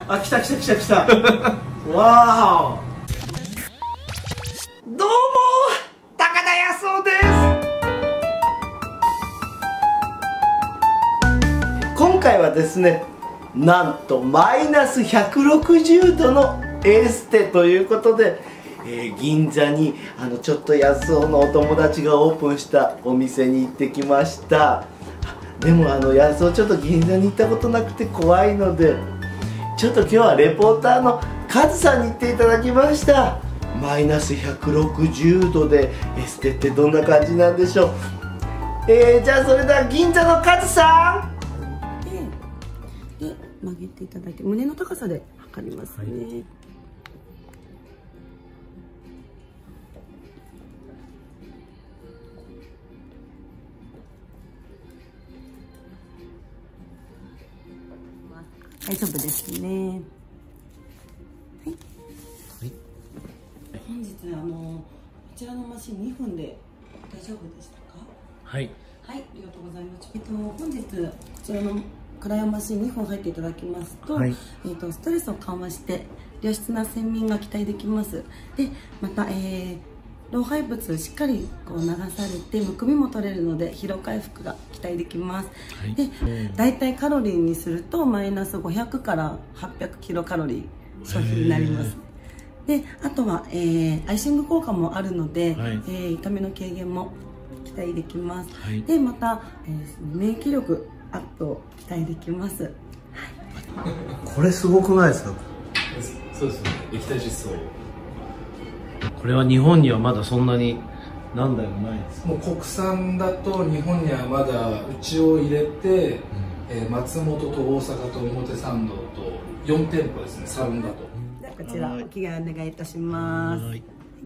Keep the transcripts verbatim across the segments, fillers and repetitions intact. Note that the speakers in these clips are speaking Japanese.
あ、来た来た来た来たわーお、どうも高田康夫です。今回はですね、なんとマイナスひゃくろくじゅうどのエステということで、えー、銀座にあのちょっと安尾のお友達がオープンしたお店に行ってきました。でもあの安尾ちょっと銀座に行ったことなくて怖いので、ちょっと今日はレポーターのカズさんに行っていただきました。マイナスひゃくろくじゅうどでエステってどんな感じなんでしょう。えー、じゃあそれでは銀座のカズさんで、で曲げていただいて胸の高さで測りますね、はい。大丈夫ですね。はい。はい、本日あのこちらのマシンにふんで大丈夫でしたか？ はい。 はい、ありがとうございます。えっと本日こちらのクライオマシンにほん入っていただきますと、はい、えっとストレスを緩和して良質な睡眠が期待できます。で、また、えー老廃物しっかりこう流されてむくみも取れるので疲労回復が期待できます、はい、でだいたいカロリーにするとマイナスごひゃくからはっぴゃくキロカロリー消費になります。であとは、えー、アイシング効果もあるので、はい、えー、痛みの軽減も期待できます、はい、でまた、えー、免疫力アップを期待できます、はい、 これすごくないですか？ そうですね、液体窒素。これは日本にはまだそんなに何台もないです。 もう国産だと日本にはまだうちを入れて、うん、えー、松本と大阪と表参道とよんてんぽですね、サロンだと。 ではこちらお着替えお願いいたします。はい、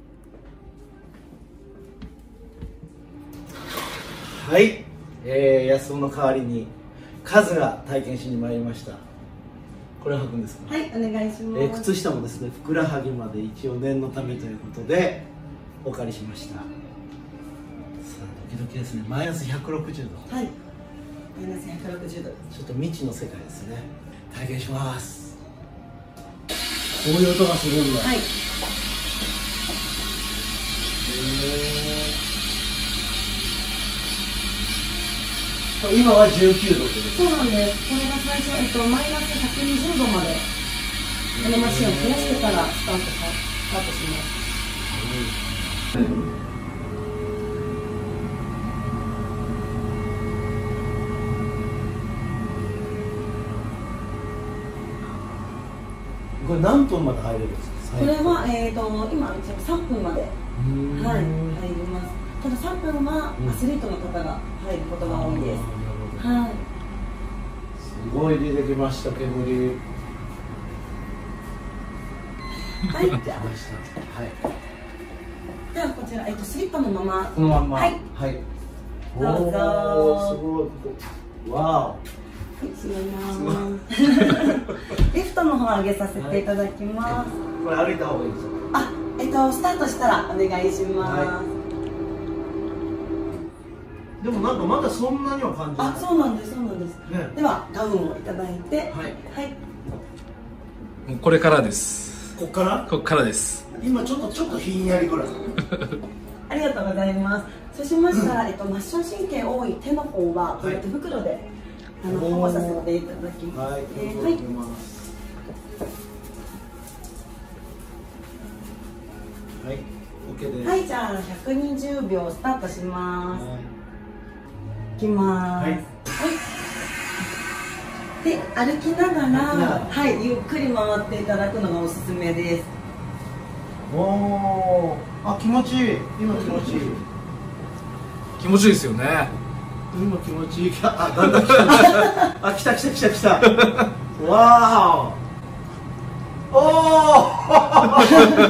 はい、えー、安尾の代わりにカズが体験しに参りました。これ履くんですか？ はい、お願いします。 えー、靴下もですね、ふくらはぎまで一応念のためということでお借りしました。さあドキドキですね。マイナスひゃくろくじゅうど。 はい、マイナスひゃくろくじゅうど。 ちょっと未知の世界ですね。体験します。こういう音がするんだ。はい。へー、今はじゅうきゅうどってことですか？ そうなんです。これが最初、えっと、マイナスひゃくにじゅうどまでこのマシンを増やしてからスタートスタートします。うんこれ何分まで入れるんですか？ これは、えー、と今さんぷんまで、はい、入ります。たださんぷんはアスリートの方が入ることが多いです。はい。 すごい出てきました煙。 はい。じゃあ、はい。ではこちら、えっとスリッパのまま。 このまんま。 はい。 はい。 どうぞ。 すごい。わお。 はい、閉めます。リフトの方上げさせていただきます。 これ歩いた方がいいですか？ あ、えっとスタートしたらお願いします。はい、 でもなんかまだそんなには感じない。 あ、そうなんです、そうなんです。ね、ではガウンをいただいて、はい。はい。 もうこれからです。 こっから？こっからです。 今ちょっとちょっとひんやりぐらい。 ありがとうございます。そうしましたら、えっと末梢神経多い手の方はこうやって袋で、はい、あの保護させていただきます。はい。はい。 はい。OK です。 はい、じゃあひゃくにじゅうびょうスタートします。はい、いきます。はい。はい、で歩きながら、はい、ゆっくり回っていただくのがおすすめです。 おお、あ、気持ちいい。今気持ちいい。 気持ちいいですよね。 今気持ちいい。あ、だんだん来た。あ、来た来た来た来た。わーお。おお。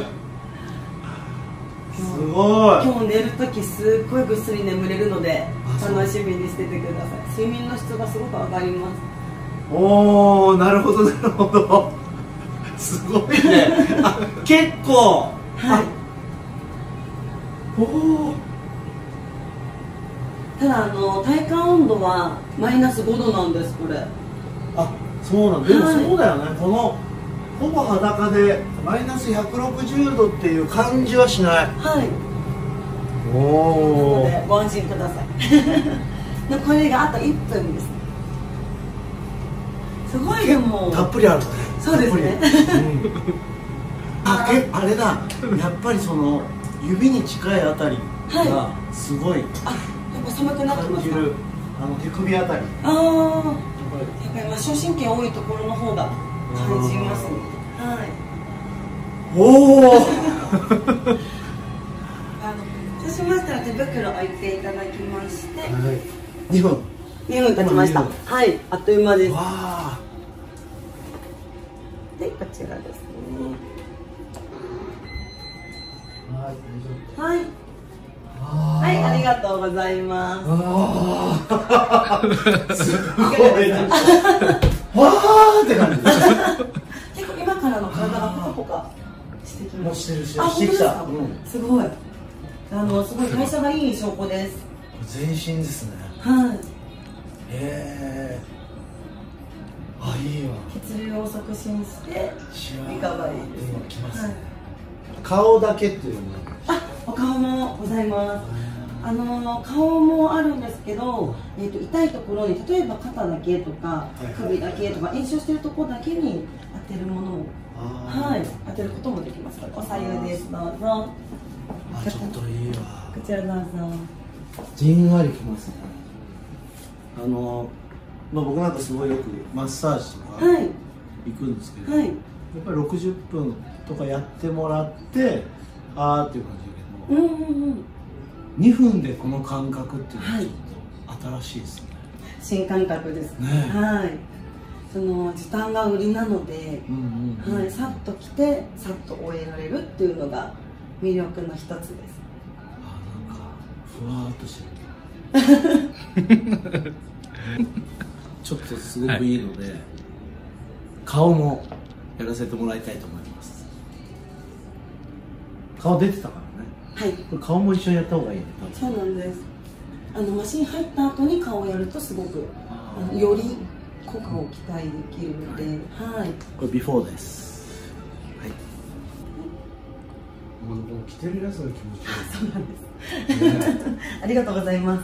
すごい。 今日寝るときすっごいぐっすり眠れるので楽しみにしててください。睡眠の質がすごく上がります。 おお、なるほどなるほど。すごいね。あ、結構。はい。おお。 ただあの体感温度はマイナスごどなんですこれ。 あ、そうなんだ。でもそうだよね。このほぼ裸でマイナスひゃくろくじゅうどっていう感じはしない。 はい。 おお。 なのでご安心ください。これがあといっぷんです。すごいでもたっぷりあるね。 そうですね。うん、 あ、けあれだ。やっぱりその指に近いあたりがすごい。 あ、やっぱ寒くなってますか。 あの手首あたり。 ああ。やっぱり末梢神経多いところの方が感じますね。はい。 おお。 そうしましたら手袋置いていただきまして。 はい。にふん。 にふん経ちました。はい、あっという間です。 わで、こちらですね。 はい、 はい。はい、ありがとうございます。 すごいな。わーって感じ。 結構今からの体がポカポカしてきます。 してるし、 あ、 してきた。 すごい。あの、すごい代謝がいい証拠です。 全身ですね。 はい。 へー。あ、いいわ。 血流を促進してリカバリーです。 今きますね。顔だけっていうのもあ、お顔もございます。あの顔もあるんですけど、えーと痛いところに例えば肩だけとか首だけとか炎症しているところだけに当てるものをはい当てることもできます。お左右です。どうぞ。 あ、ちょっといいわ。 こちらどうぞ。 じんわりきますね。あのまあ僕なんかすごいよくマッサージとか行くんですけど、はい、やっぱりろくじゅっぷんとかやってもらってあーっていう感じだけど、うんうんうん、にふんでこの感覚っていうのはちょっと新しいですね。 新感覚ですね。はい。その時短が売りなので、うんうんうん、はい、さっと来てさっと終えられるっていうのが魅力の一つです。 あ、なんかふわーっとしてる。ちょっとすごくいいので、はい、顔もやらせてもらいたいと思います。顔出てたからね。はい。これ顔も一緒にやった方がいいね。 そうなんです。あのマシン入った後に顔をやるとすごくあのより効果を期待できるので、はい。 これビフォーです。はい。もう着てるやつが気持ちいい。 そうなんです。ね、ありがとうございます。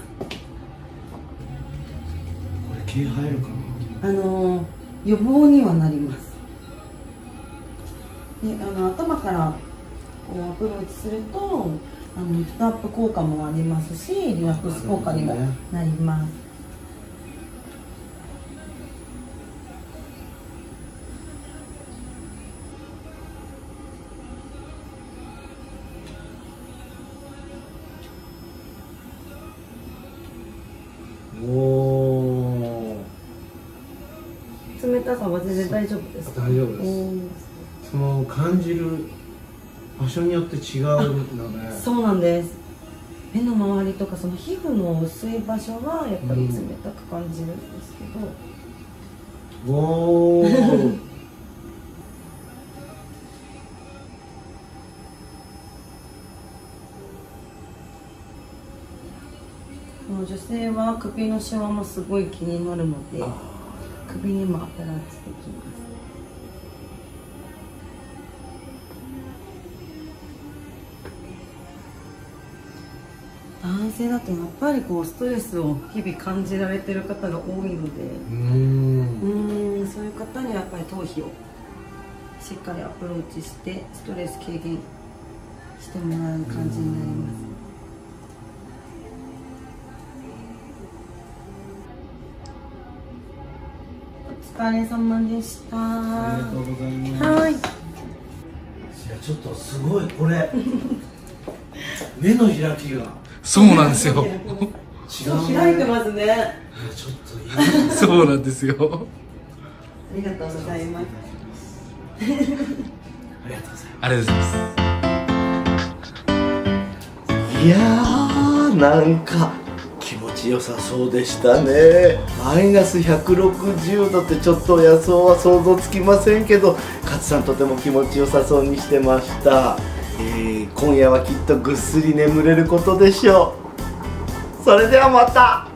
毛生えるかな。あの予防にはなります。で、あの頭からこうアプローチすると、あのリフトアップ効果もありますし、リラックス効果にもなります。 お冷たさは全然大丈夫ですか？ 大丈夫です。その感じる場所によって違うんだね。 そうなんです。目の周りとかその皮膚の薄い場所はやっぱり冷たく感じるんですけど。 おお。 女性は首のシワもすごい気になるので、首にもアプローチできます。男性だとやっぱりこうストレスを日々感じられてる方が多いので、うーん、そういう方にはやっぱり頭皮をしっかりアプローチしてストレス軽減してもらう感じになります。お疲れ様でした。 ありがとうございます。 はい。いや、 ちょっとすごいこれ目の開きがそうなんですよ。 違う、開いてますね。 ちょっといい。 そうなんですよ。 ありがとうございます。 ありがとうございます。 ありがとうございます。 いやー、なんか気持ちよさそうでしたね。マイナスひゃくろくじゅうどってちょっと野草は想像つきませんけど、勝さんとても気持ちよさそうにしてました。えー、今夜はきっとぐっすり眠れることでしょう。それではまた。